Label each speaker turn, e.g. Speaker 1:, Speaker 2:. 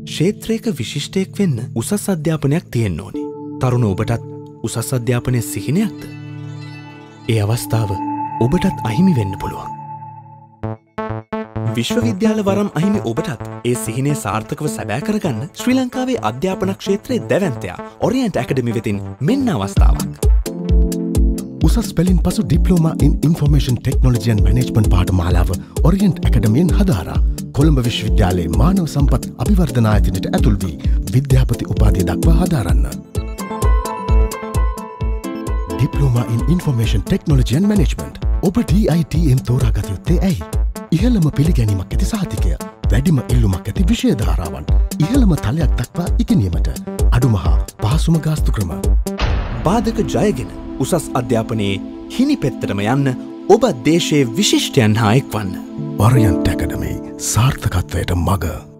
Speaker 1: ක්ෂේත්‍රයක විශිෂ්ටයෙක් වෙන්න උසස් අධ්‍යාපනයක් තියෙන්න ඕනි. තරුණ ඔබටත් උසස් අධ්‍යාපනය සිහිනයක්ද? ඒ අවස්ථාව ඔබටත් අහිමි වෙන්න පුළුවන්. විශ්වවිද්‍යාල වරම් අහිමි ඔබටත් ඒ සිහිනය සාර්ථකව සැබෑ කරගන්න ශ්‍රී ලංකාවේ අධ්‍යාපන ක්ෂේත්‍රයේ දැවැන්තයා ඔරියන්ට් ඇකඩමි වෙතින් මෙන්න අවස්ථාවක්.
Speaker 2: උසස් පෙළින් පසු diploma in information technology and management පාඨමාලාව ඔරියන්ට් ඇකඩමියෙන් හදාරා කොළඹ විශ්වවිද්‍යාලයේ මානව සම්පත් අභිවර්ධන ආයතනයට ඇතුල් වී විද්‍යාපති උපාධිය දක්වා හදාරන්න. Diploma in information technology and management. ඔබ DITM තෝරාගත යුත්තේ ඇයි? ඉහළම පිළිගැනීමක් ඇති සහතිකය, වැඩිම ඉල්ලුමක් ඇති විෂය ධාරාවන්, ඉහළම තලයක් දක්වා ඉගෙනීමට අඩුම හා පහසුම ගාස්තු ක්‍රම.
Speaker 1: බාධක ජයගෙන උසස් අධ්‍යාපනයේ හිනි පෙත්තටම යන්න ඔබ දේශයේ විශිෂ්ටයන් හා එක්වන්න.
Speaker 2: ඔරියන්ට් ඇකඩමි සාර්ථකත්වයට මඟ.